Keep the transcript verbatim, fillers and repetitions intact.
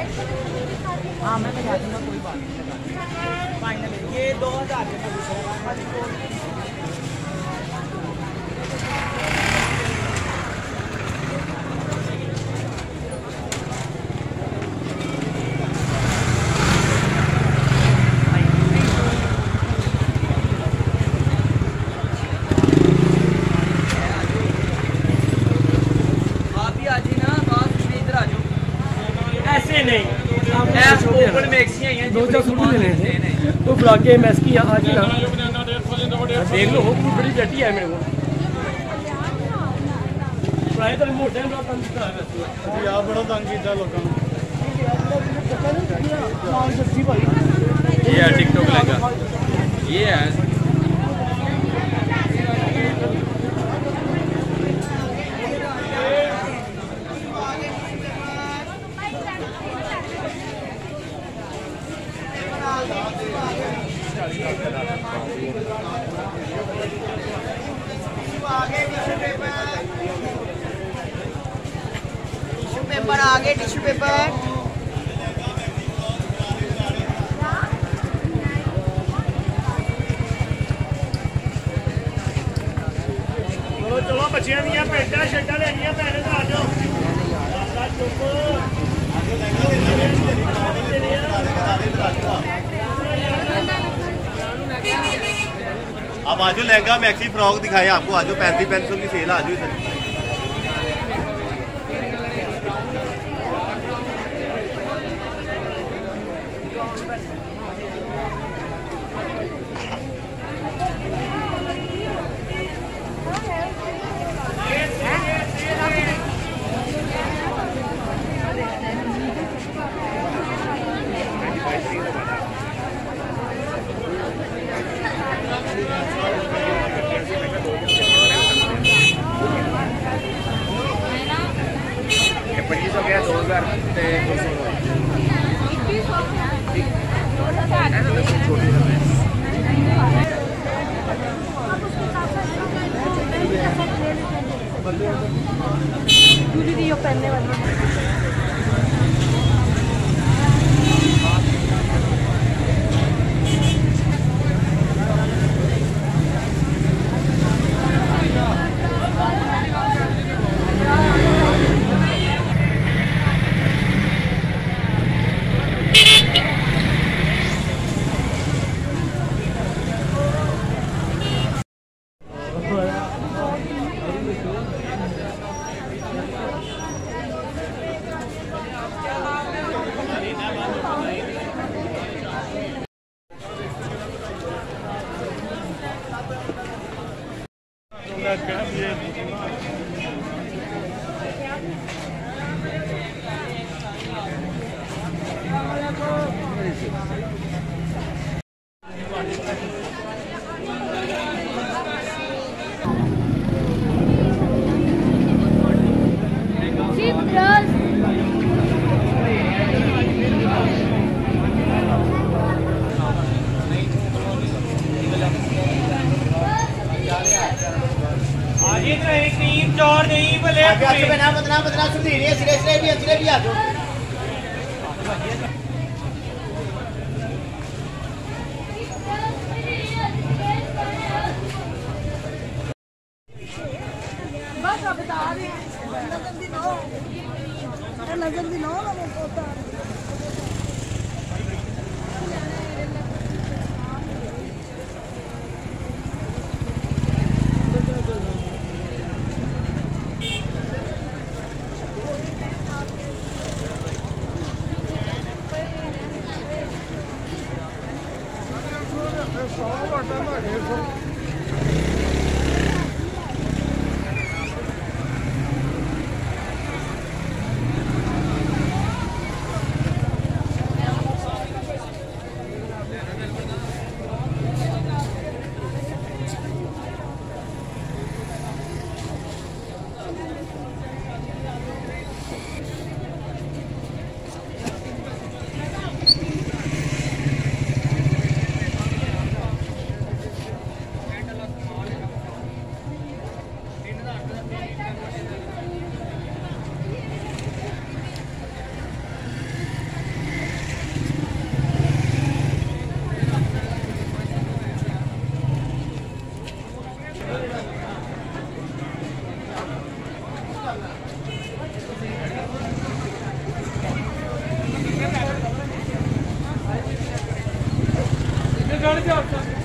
हाँ मैं बता दूँगा, कोई बात नहीं। फाइनल ये दो हज़ार के दो चार सूट लेने थे तो फ्रॉक के मैस की यहाँ आज ना देख लो बड़ी बेटी है मेरे को प्राय तो मोटे हैं तंग किया यार बड़ा तंग किया लोगों ने। ये है टिकटॉक लगा ये है टिश्यू पेपर आगे, टिश्यू पेपर चलो चलो बच्चियां दियां पेटा शेटा लेनियां भैन आ जाओ अब आजो लहंगा मैक्सी फ्रॉक दिखाए आपको, आजो पैंतीस पैंतीस की सेल आजो सर। पच्चीस सौ गया, दो हज़ार दो सौ छोटी दूरी पहनने वाली बना बदना बदना सुधीर है सिरे सिरे भी सिरे भी आ जाओ बस अब बता रहे हैं नजर दी नो नजर दी नो ना होता गण के